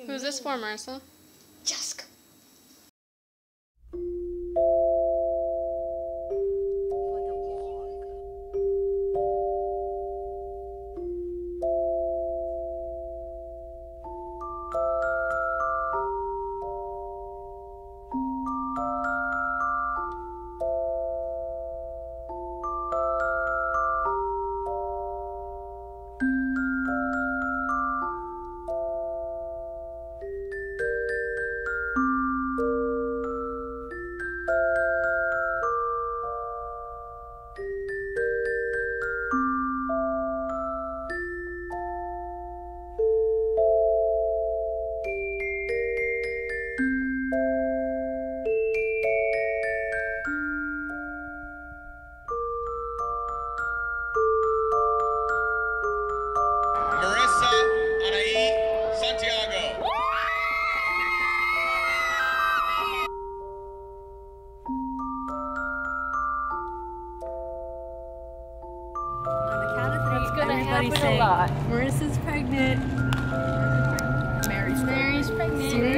Who's this for, Marissa? Jessica. Marissa, Santiago. On the count of three, That's gonna everybody happen say, a lot. Marissa's pregnant. Mary's pregnant.